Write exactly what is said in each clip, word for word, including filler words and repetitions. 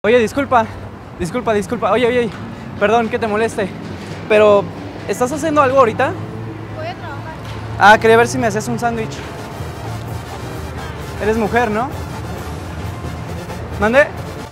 Oye, disculpa, disculpa, disculpa. Oye, oye, oye, perdón que te moleste, pero ¿estás haciendo algo ahorita? Voy a trabajar. Ah, quería ver si me haces un sándwich. Eres mujer, ¿no? ¿Mande?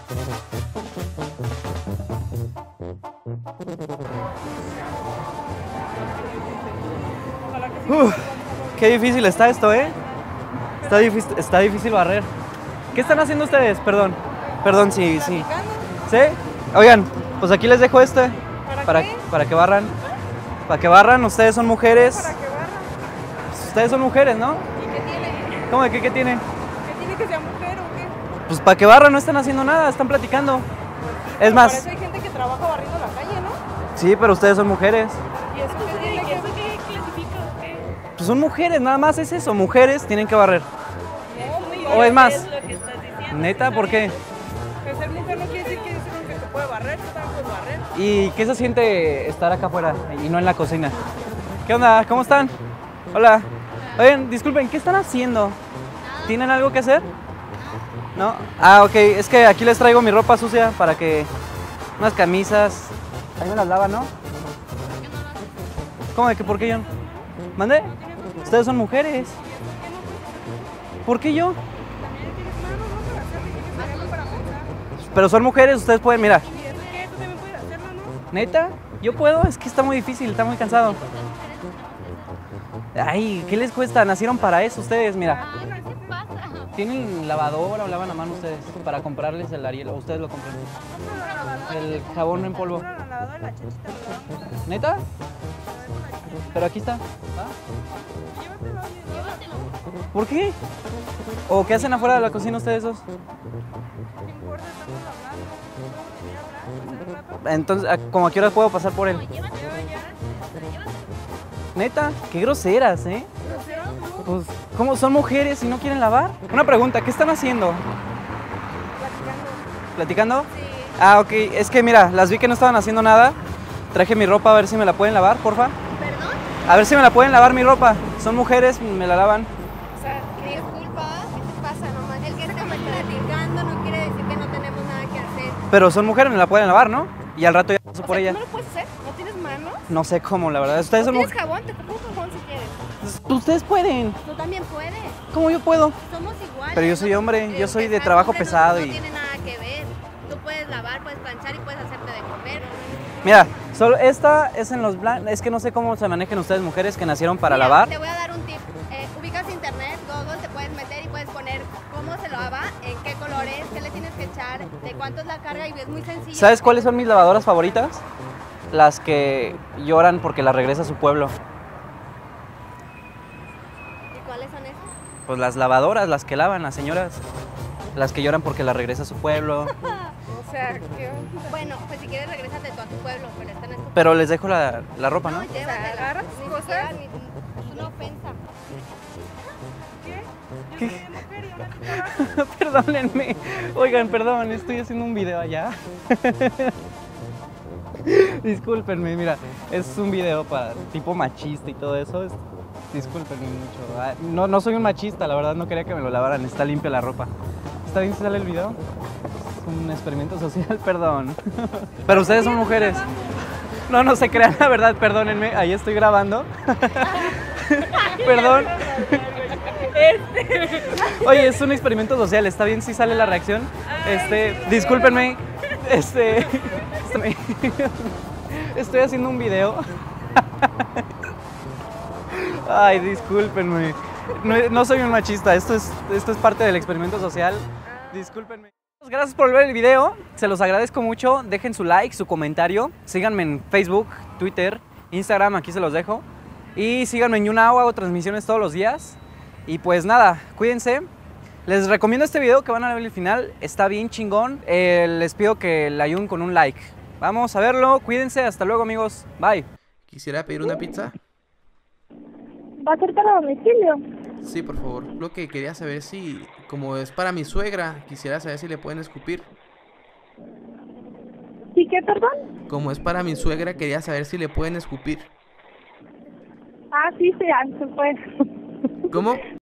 Uf, qué difícil está esto, ¿eh? Está difícil, está difícil barrer. ¿Qué están haciendo ustedes? Perdón. Perdón, sí, sí. ¿Sí? Oigan, pues aquí les dejo este. ¿Para Para, qué? para que barran. Para que barran, ustedes son mujeres. ¿Para qué barra? Ustedes son mujeres, ¿no? ¿Y qué tiene? ¿Cómo de qué, qué tiene? ¿Qué tiene que sea mujer o qué? Pues para que barran, no están haciendo nada, están platicando. Es Por más, eso hay gente que trabaja barriendo la calle, ¿no? sí, pero ustedes son mujeres. ¿Y eso qué tiene que eso qué clasifica o qué? Pues son mujeres, nada más es eso. Mujeres tienen que barrer. No, O es más, lo que estás diciendo. neta, ¿por qué? Que ser mujer no quiere decir que es uno que se puede barrer, tú también puedes barrer. ¿Y qué se siente estar acá afuera y no en la cocina? ¿Qué onda? ¿Cómo están? Hola. Oigan, disculpen, ¿qué están haciendo? ¿Tienen algo que hacer? ¿No? Ah, ok, es que aquí les traigo mi ropa sucia para que... Unas camisas... Ahí me las lavan, ¿no? ¿Cómo de que por qué yo no? ¿Mande? Ustedes son mujeres. ¿Por qué yo? Pero son mujeres, ustedes pueden, mira. ¿Y eso qué? Tú también puedes hacerlo, ¿no? ¿Neta? ¿Yo puedo? Es que está muy difícil, está muy cansado. Ay, ¿qué les cuesta? Nacieron para eso ustedes, mira. ¿Tienen lavadora o lavan a mano ustedes? Para comprarles el Ariel, o ustedes lo compran. El jabón en polvo. La lavadora, la chachita, la lavadora. ¿Neta? Pero aquí está. ¿Ah? Llévatelo, llévatelo. ¿Por qué? ¿O qué hacen afuera de la cocina ustedes dos? ¿Qué importa? Estamos hablando. ¿Cómo quería hablar? ¿Hace rato? Entonces, ¿a- ¿como a qué hora puedo pasar por él? Yo ya. Neta, qué groseras, ¿eh? ¿Grosero tú? Pues, ¿cómo son mujeres y no quieren lavar? Una pregunta, ¿qué están haciendo? Platicando. ¿Platicando? Sí. Ah, ok, es que mira, las vi que no estaban haciendo nada. Traje mi ropa a ver si me la pueden lavar, porfa. ¿Perdón? A ver si me la pueden lavar mi ropa. Son mujeres, me la lavan. O sea, disculpa, ¿qué te pasa nomás? El que estamos platicando no quiere decir que no tenemos nada que hacer. Pero son mujeres, me la pueden lavar, ¿no? Y al rato ya paso O por sea, ella. ¿tú no lo puedes hacer? ¿No tienes manos? No sé cómo, la verdad. Ustedes ¿No son tienes mujeres. jabón? Te compro un jabón si quieres. Ustedes pueden. Tú también puedes. ¿Cómo yo puedo? Somos iguales. Pero yo soy ¿no? hombre, El yo soy que de sea trabajo hombre no- pesado no y... tiene nada que ver. Tú puedes lavar, puedes planchar y puedes hacerte de comer. Mira, solo esta es en los blancos. Es que no sé cómo se manejen ustedes mujeres que nacieron para Mira, lavar. Te voy a dar un tip. Eh, ubicas internet, Google, te puedes meter y puedes poner cómo se lava, en qué colores, qué le tienes que echar, de cuánto es la carga y es muy sencillo. ¿Sabes cuáles son mis lavadoras favoritas? Las que lloran porque las regresa a su pueblo. ¿Y cuáles son esas? Pues las lavadoras, las que lavan, las señoras. Las que lloran porque las regresa a su pueblo. O sea, que... Bueno, pues si quieres regrésate tú a tu pueblo, pero esta no es tu Pero les dejo la, la ropa, ¿no? No, llévatela. Agarras tus cosas. Es una ofensa. ¿Qué? Yo soy mujer y una chica. Perdónenme. Oigan, perdón, estoy haciendo un video allá. Discúlpenme, mira, es un video para tipo machista y todo eso. es- Discúlpenme mucho. Ah, No, no soy un machista, la verdad no quería que me lo lavaran. Está limpia la ropa. ¿Está bien si sale el video? Es un experimento social, perdón. Pero ustedes son mujeres. No, no se crean, la verdad, perdónenme. Ahí estoy grabando. Perdón. Oye, es un experimento social. ¿Está bien si sale la reacción? Este, discúlpenme. Este, estoy, estoy haciendo un video. Ay, discúlpenme. No, no soy un machista. Esto es, esto es parte del experimento social. Discúlpenme. Gracias por ver el video. Se los agradezco mucho. Dejen su like, su comentario. Síganme en Facebook, Twitter, Instagram. Aquí se los dejo. Y síganme en YouNow. Hago transmisiones todos los días. Y pues nada, cuídense. Les recomiendo este video que van a ver al final. Está bien chingón. Eh, les pido que le ayuden con un like. Vamos a verlo. Cuídense. Hasta luego, amigos. Bye. Quisiera pedir una pizza. ¿Va a ser para domicilio? Sí, por favor. Lo que quería saber si, como es para mi suegra, quisiera saber si le pueden escupir. ¿Sí qué, perdón? Como es para mi suegra, quería saber si le pueden escupir. Ah, sí, sí, ah, se puede. ¿Cómo?